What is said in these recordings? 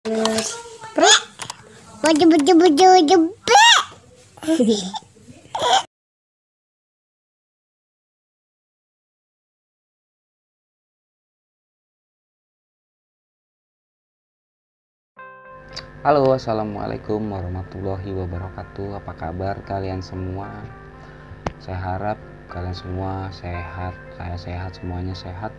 Terus wajib. Halo, assalamualaikum warahmatullahi wabarakatuh. Apa kabar kalian semua? Saya harap kalian semua sehat. Saya sehat, semuanya sehat.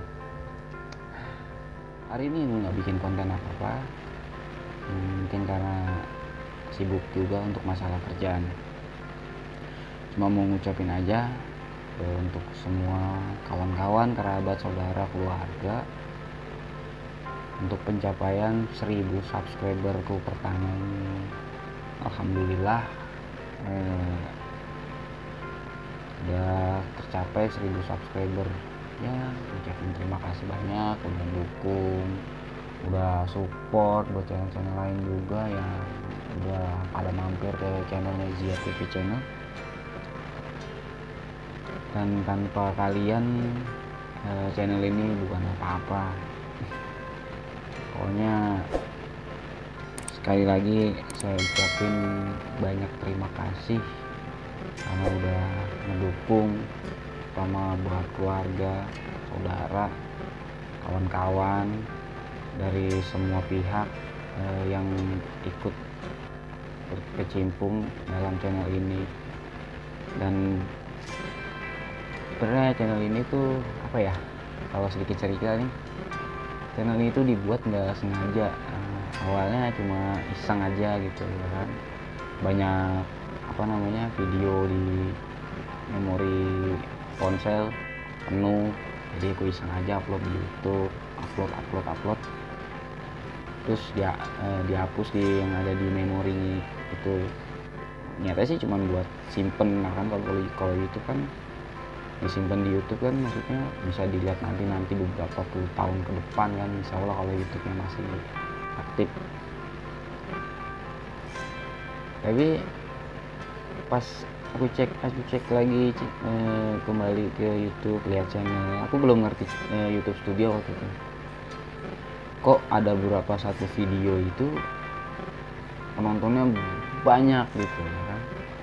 Hari ini nggak bikin konten apa-apa. Mungkin karena sibuk juga untuk masalah kerjaan. Cuma mau ngucapin aja untuk semua kawan-kawan, kerabat, saudara, keluarga, untuk pencapaian 1000 subscriberku pertama ini, alhamdulillah udah tercapai 1000 subscriber. Ya, ucapin terima kasih banyak udah dukung, udah support buat channel-channel lain juga yang udah pada mampir ke channelnya Zia TV Channel. Dan tanpa kalian channel ini bukan apa-apa. Pokoknya sekali lagi saya ucapin banyak terima kasih karena udah mendukung, terutama buat keluarga, saudara, kawan-kawan dari semua pihak yang ikut berkecimpung dalam channel ini. Dan sebenarnya channel ini tuh apa ya, kalau sedikit cerita nih, channel ini tuh dibuat nggak sengaja. Awalnya cuma iseng aja gitu ya kan, banyak video di memori ponsel penuh, jadi aku iseng aja upload di YouTube, upload terus dia dihapus di yang ada di memori itu. Nyatanya sih cuma buat simpen, nah kan kalau YouTube kan disimpan di YouTube kan, maksudnya bisa dilihat nanti beberapa puluh tahun ke depan kan, insya Allah kalau YouTube-nya masih aktif. Tapi pas aku cek lagi kembali ke YouTube, lihat channel, aku belum ngerti YouTube Studio waktu itu. Kok ada beberapa satu video itu penontonnya banyak gitu ya kan.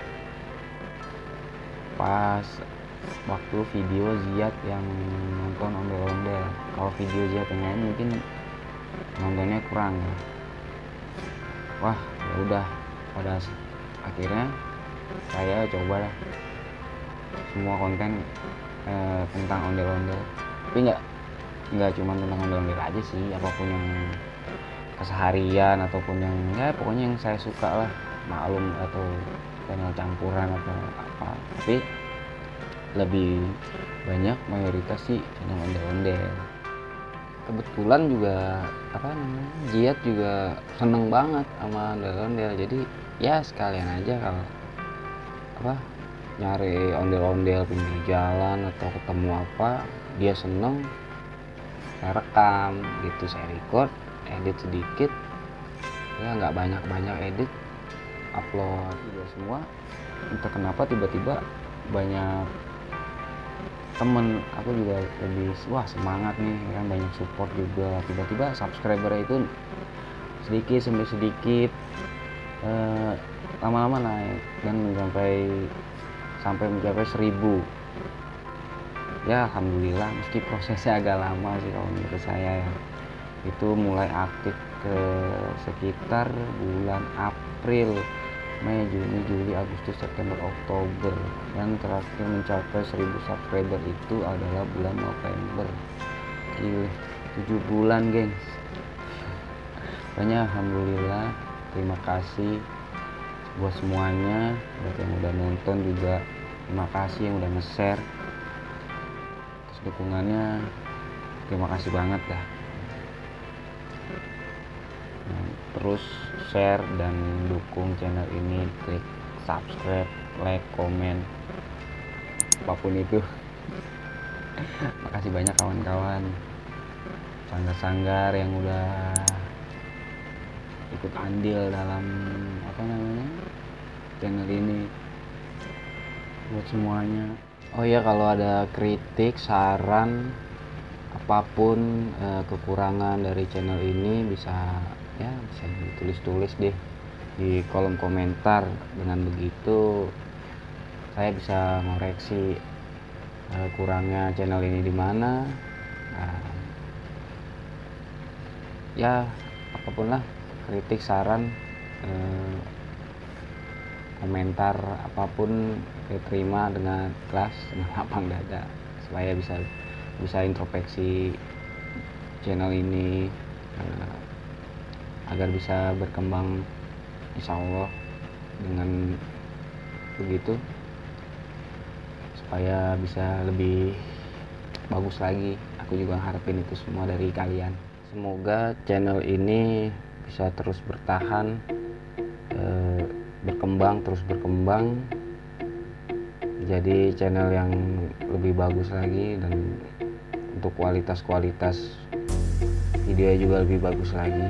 Pas waktu video Ziyad yang nonton ondel-ondel, kalau video Ziyad yang lain mungkin nontonnya kurang ya. Wah, ya udah, pada akhirnya saya coba lah semua konten tentang ondel-ondel. Tapi nggak cuma tentang ondel-ondel aja sih, apapun yang keseharian ataupun yang ya pokoknya yang saya suka lah, maklum, atau channel campuran atau apa. Tapi lebih banyak mayoritas sih channel ondel-ondel. Kebetulan juga Ziyad juga seneng banget sama ondel-ondel, jadi ya sekalian aja kalau nyari ondel-ondel pinggir jalan atau ketemu apa dia seneng, saya rekam gitu, saya record, edit sedikit ya, nggak banyak edit, upload juga semua. Entah kenapa tiba-tiba banyak temen aku juga lebih semangat nih kan, banyak support juga, tiba-tiba subscriber itu sedikit sampai sedikit lama-lama naik dan sampai mencapai 1000. Ya alhamdulillah, meski prosesnya agak lama sih kalau menurut saya ya. Itu mulai aktif ke sekitar bulan April, Mei, Juni, Juli, Agustus, September, Oktober, dan terakhir mencapai 1000 subscriber itu adalah bulan November. Gila, 7 bulan gengs. Banyak, alhamdulillah, terima kasih buat semuanya, buat yang udah nonton juga terima kasih, yang udah nge-share, terus dukungannya terima kasih banget dah. Terus share dan dukung channel ini, klik subscribe, like, komen, apapun itu. Makasih banyak kawan-kawan sanggar-sanggar yang udah ikut andil dalam channel ini, buat semuanya. Oh ya, kalau ada kritik, saran, apapun kekurangan dari channel ini bisa ya bisa ditulis-tulis deh di kolom komentar. Dengan begitu saya bisa ngoreksi kurangnya channel ini di mana. Nah, ya apapun lah, kritik, saran, komentar apapun saya terima dengan ikhlas, dengan lapang dada, supaya bisa introspeksi channel ini agar bisa berkembang, insya Allah. Dengan begitu supaya bisa lebih bagus lagi. Aku juga harapin itu semua dari kalian. Semoga channel ini bisa terus bertahan, terus berkembang jadi channel yang lebih bagus lagi, dan untuk kualitas video juga lebih bagus lagi.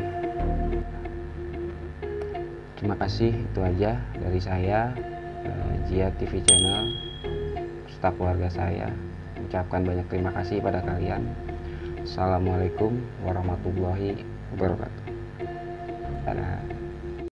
Terima kasih, itu aja dari saya, Ziyad TV Channel serta keluarga saya. Ucapkan banyak terima kasih pada kalian. Assalamualaikum warahmatullahi wabarakatuh. Dadah.